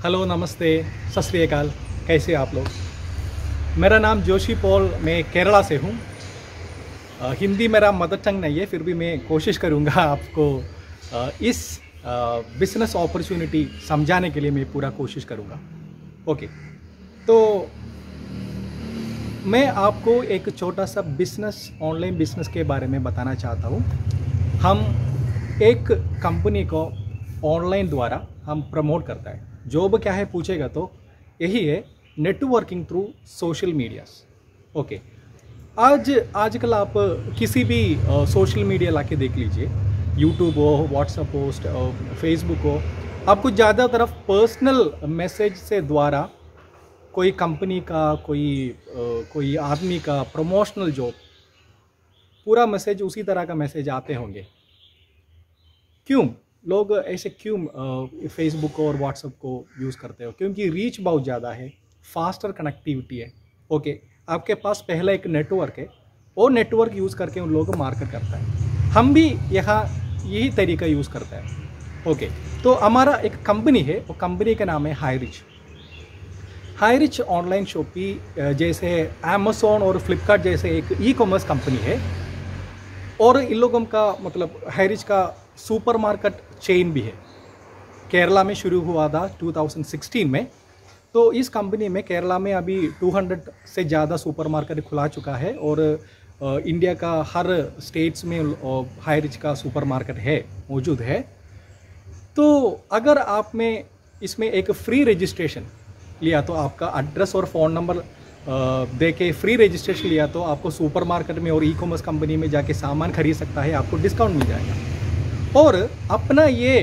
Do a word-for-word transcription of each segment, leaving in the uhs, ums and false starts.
Hello, नमस्ते, सत श्री अकाल। कैसे आप लोग? मेरा नाम जोशी पॉल, मैं केरला से हूँ। अ, हिंदी मेरा मदर टंग नहीं है, फिर भी मैं कोशिश करूँगा आपको अ, इस बिज़नेस अपॉर्चुनिटी समझाने के लिए मैं पूरा कोशिश करूँगा। ओके, तो मैं आपको एक छोटा सा बिज़नेस, ऑनलाइन बिज़नेस के बारे में बताना चाहता हूँ। हम एक कंपनी को ऑनलाइन द्वारा हम प्रमोट करता है। जॉब क्या है पूछेगा तो यही है, networking through social medias. Okay, आज आजकल आप किसी भी सोशल मीडिया लाके देख लीजिए, यूट्यूब हो, व्हाट्सएप पोस्ट, फेसबुक हो, आपको ज़्यादा तरफ पर्सनल मैसेज से द्वारा कोई कंपनी का, कोई अ, कोई आदमी का प्रमोशनल जॉब, पूरा मैसेज उसी तरह का मैसेज आते होंगे। क्यों लोग ऐसे क्यों फेसबुक और व्हाट्सएप को यूज़ करते हो? क्योंकि रीच बहुत ज़्यादा है, फास्टर कनेक्टिविटी है। ओके, आपके पास पहला एक नेटवर्क है, वो नेटवर्क यूज़ करके उन लोगों को मार्केट करता है। हम भी यहाँ यही तरीका यूज़ करता है। ओके, तो हमारा एक कंपनी है, वो कंपनी का नाम है हाईरिच। हाईरिच ऑनलाइन शॉपिंग जैसे अमेज़ॉन और फ्लिपकार्ट जैसे एक ई कॉमर्स कंपनी है, और इन लोगों का मतलब हाईरिच का सुपरमार्केट चेन भी है। केरला में शुरू हुआ था दो हज़ार सोलह में। तो इस कंपनी में केरला में अभी दो सौ से ज़्यादा सुपरमार्केट खुला चुका है, और अ, इंडिया का हर स्टेट्स में हाईरिच का सुपरमार्केट है, मौजूद है। तो अगर आप में इसमें एक फ्री रजिस्ट्रेशन लिया, तो आपका एड्रेस और फ़ोन नंबर दे के फ्री रजिस्ट्रेशन लिया, तो आपको सुपरमार्केट में और ई कॉमर्स कंपनी में जाके सामान खरीद सकता है, आपको डिस्काउंट मिल जाएगा। और अपना ये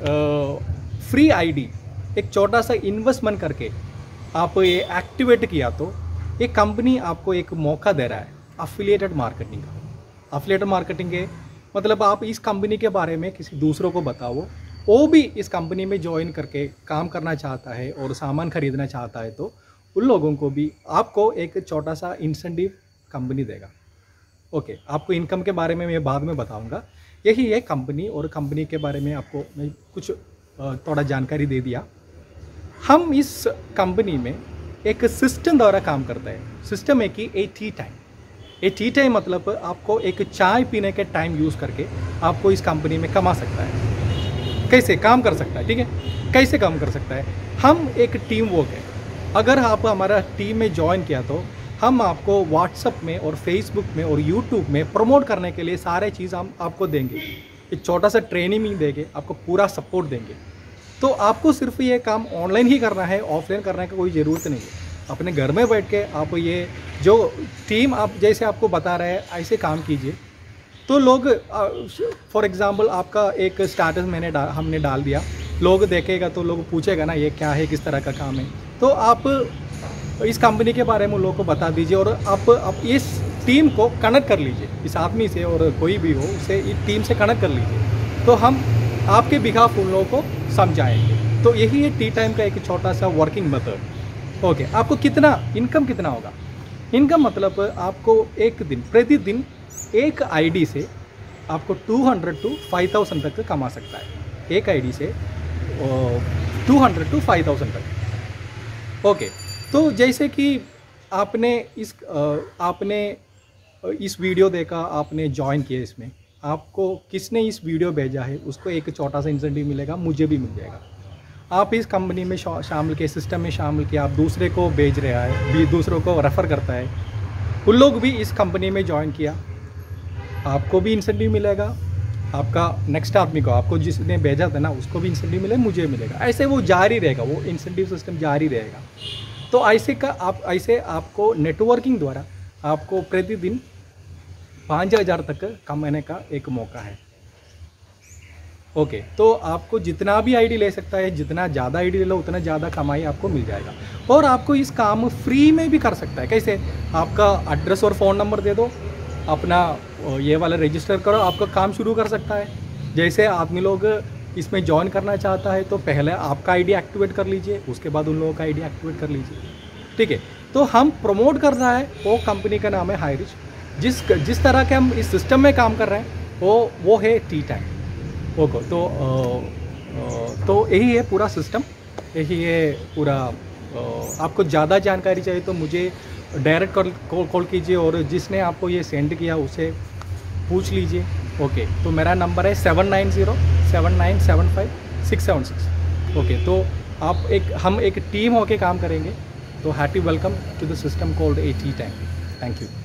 फ्री आईडी एक छोटा सा इन्वेस्टमेंट करके आप ये एक्टिवेट किया, तो ये कंपनी आपको एक मौका दे रहा है अफिलिएटेड मार्केटिंग का। अफिलिएटेड मार्केटिंग के मतलब आप इस कंपनी के बारे में किसी दूसरों को बताओ, वो भी इस कंपनी में ज्वाइन करके काम करना चाहता है और सामान खरीदना चाहता है, तो उन लोगों को भी आपको एक छोटा सा इंसेंटिव कंपनी देगा। ओके, आपको इनकम के बारे में मैं बाद में बताऊंगा। यही है कंपनी, और कंपनी के बारे में आपको मैं कुछ थोड़ा जानकारी दे दिया। हम इस कंपनी में एक सिस्टम द्वारा काम करते हैं। सिस्टम है कि A T time. A T time मतलब आपको एक चाय पीने के टाइम यूज़ करके आपको इस कंपनी में कमा सकता है। कैसे काम कर सकता है? ठीक है, कैसे काम कर सकता है? हम एक टीम वर्क है। अगर आप हमारा टीम में ज्वाइन किया, तो हम आपको व्हाट्सएप में और फेसबुक में और यूट्यूब में प्रमोट करने के लिए सारे चीज़ हम आपको देंगे। एक छोटा सा ट्रेनिंग भी देंगे, आपको पूरा सपोर्ट देंगे। तो आपको सिर्फ ये काम ऑनलाइन ही करना है, ऑफलाइन करने का कोई ज़रूरत नहीं है। अपने घर में बैठ के आप ये जो टीम आप जैसे आपको बता रहे हैं, ऐसे काम कीजिए। तो लोग, फॉर एग्ज़ाम्पल आपका एक स्टेटस मैंने डा, हमने डाल दिया, लोग देखेगा तो लोग पूछेगा ना ये क्या है, किस तरह का काम है। तो आप इस कंपनी के बारे में लोगों को बता दीजिए, और आप, आप इस टीम को कनेक्ट कर लीजिए इस आदमी से, और कोई भी हो उसे इस टीम से कनेक्ट कर लीजिए, तो हम आपके बिहाफ उन लोगों को समझाएंगे। तो यही है टी टाइम का एक छोटा सा वर्किंग मेथड। ओके, आपको कितना इनकम कितना होगा? इनकम मतलब आपको एक दिन, प्रतिदिन एक आईडी से आपको दो सौ टू पाँच हज़ार तक कमा सकता है। एक आईडी से दो सौ टू पाँच हज़ार तक। ओके, तो जैसे कि आपने इस आपने इस वीडियो देखा, आपने ज्वाइन किया, इसमें आपको किसने इस वीडियो भेजा है उसको एक छोटा सा इंसेंटिव मिलेगा, मुझे भी मिल जाएगा। आप इस कंपनी में शामिल किए, सिस्टम में शामिल किया, आप दूसरे को भेज रहा है, भी दूसरों को रेफ़र करता है, उन लोग भी इस कंपनी में ज्वाइन किया, आपको भी इंसेंटिव मिलेगा। आपका नेक्स्ट आदमी को, आपको जिसने भेजा था ना, उसको भी इंसेंटिव मिलेगा, मुझे मिलेगा। ऐसे वो जारी रहेगा, वो इंसेंटिव सिस्टम जारी रहेगा। तो ऐसे का आप ऐसे आपको नेटवर्किंग द्वारा आपको प्रतिदिन पाँच हज़ार तक कमाने का एक मौका है। ओके, तो आपको जितना भी आईडी ले सकता है, जितना ज़्यादा आईडी ले लो उतना ज़्यादा कमाई आपको मिल जाएगा। और आपको इस काम फ्री में भी कर सकता है। कैसे? आपका एड्रेस और फ़ोन नंबर दे दो, अपना ये वाला रजिस्टर करो, आपका काम शुरू कर सकता है। जैसे आदमी लोग इसमें ज्वाइन करना चाहता है, तो पहले आपका आईडी एक्टिवेट कर लीजिए, उसके बाद उन लोगों का आईडी एक्टिवेट कर लीजिए। ठीक है, तो हम प्रमोट कर रहा है, वो कंपनी का नाम है हाईरिच। जिस जिस तरह के हम इस सिस्टम में काम कर रहे हैं, वो वो है टी टाइम। ओके, तो आ, आ, तो यही है पूरा सिस्टम। यही है पूरा। आपको ज़्यादा जानकारी चाहिए तो मुझे डायरेक्ट कॉल कॉल कॉल कीजिए, और जिसने आपको ये सेंड किया उसे पूछ लीजिए। ओके, तो मेरा नंबर है seven nine zero seven nine seven five six seven six. Okay, तो आप एक हम एक टीम होके काम करेंगे। तो hearty welcome to the system called A T time. Thank you.